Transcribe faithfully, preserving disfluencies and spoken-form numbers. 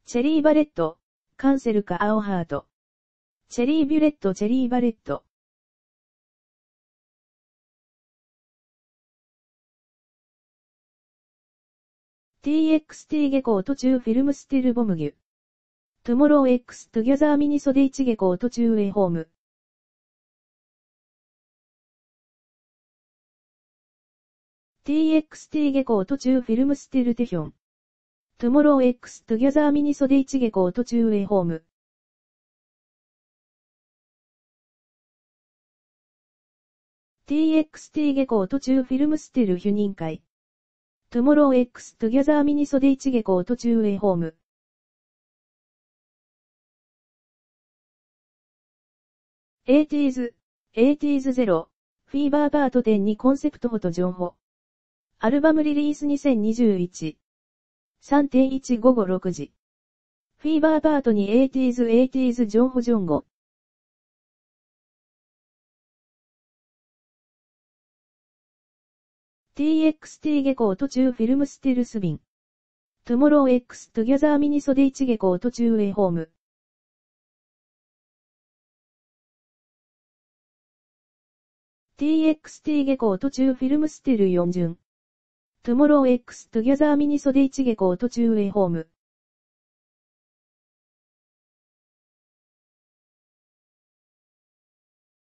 チェリーバレット、カンセルか青ハート。チェリービュレットチェリーバレット。ティーエックスティー 下校途中フィルムスティルボムギュ。トゥモロー X トゥギャザーミニソデイチ下校途中ウェイホーム。ティーエックスティー 下校途中フィルムスティルテヒョン。トゥモロー X トゥギャザーミニソデイチ下校途中ウェイホーム。ティーエックスティー 下校途中フィルムスティルヒュニン会。トゥモロー X トゥギャザーミニソデイチ下校途中ウェイホーム。エイティーズ、エイティーズゼロ、フィーバーパートじゅうにコンセプトフォト情報。アルバムリリースにせんにじゅういち。さんてんいち 午後ろくじ。フィーバーパートに エイティーズ エイティーズ ジョンホジョンゴ。ティーエックスティー 下校途中フィルムスティルスビン。トゥモロー X トゥギャザーミニソデイチ下校途中ウェイホーム。ティーエックスティー 下校途中フィルムスティルよんじゅん。トゥモロー X トゥギャザーミニソデイチ下校途中ウェイホーム。